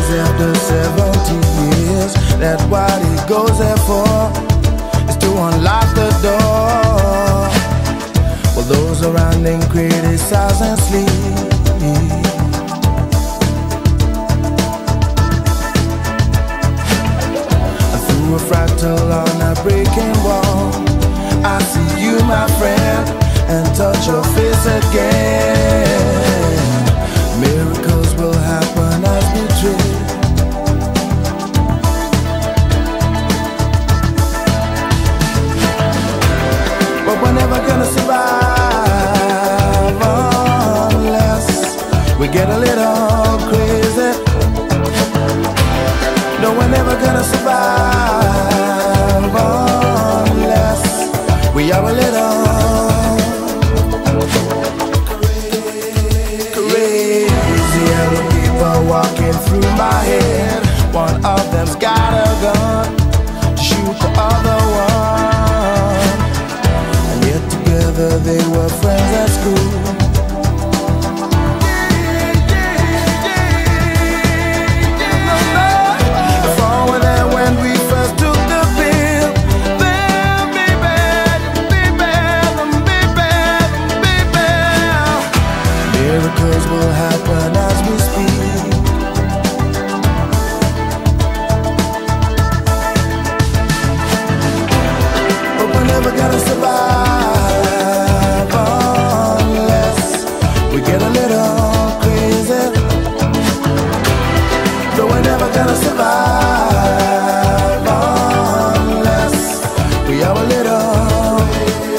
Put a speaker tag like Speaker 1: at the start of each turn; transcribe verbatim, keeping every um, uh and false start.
Speaker 1: days after seventy years. That's what he goes there for, is to unlock the door. Well, those around him criticize and sleep. And through a fractal on a breaking wall, I see you, my friend, and touch your face again. Miracles will happen as we dream. But we're never gonna survive unless we get a little crazy. No, we're never gonna survive unless we are a little crazy. Yellow people walking through my head. One of them's got a gun to shoot the other one, and yet together they were friends at school. Miracles will happen as we speak. But we're never gonna survive unless we get a little crazy. No, we're never gonna survive unless we are a little